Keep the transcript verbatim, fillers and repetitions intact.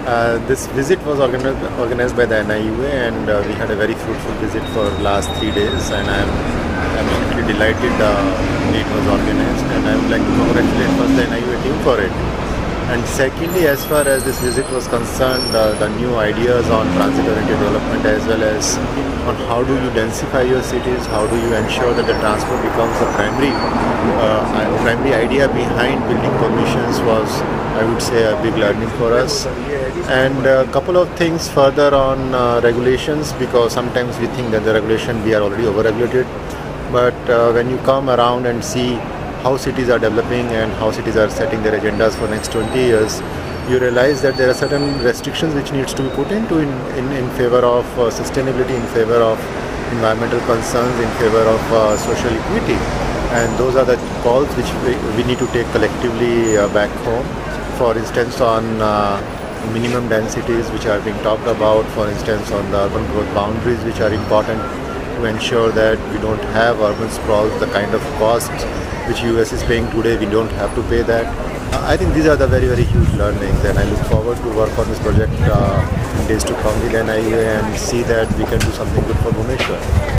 Uh, this visit was organized, organized by the N I U A, and uh, we had a very fruitful visit for last three days, and I'm absolutely delighted uh, the way it was organized, and I would like to congratulate first the N I U A team for it. And secondly, as far as this visit was concerned, uh, the new ideas on transit-oriented development, as well as on how do you densify your cities, how do you ensure that the transport becomes the primary uh, primary idea behind building permissions was, I would say, a big learning for us. And a couple of things further on uh, regulations, because sometimes we think that the regulation, we are already over-regulated. But uh, when you come around and see how cities are developing and how cities are setting their agendas for next twenty years, you realize that there are certain restrictions which needs to be put into in, in, in favor of uh, sustainability, in favor of environmental concerns, in favor of uh, social equity. And those are the calls which we, we need to take collectively uh, back home. For instance, on uh, minimum densities which are being talked about, for instance on the urban growth boundaries which are important to ensure that we don't have urban sprawl, the kind of cost which U S is paying today, we don't have to pay that. Uh, I think these are the very, very huge learnings, and I look forward to work on this project uh, in days to come with N I U A and see that we can do something good for Bhubaneswar.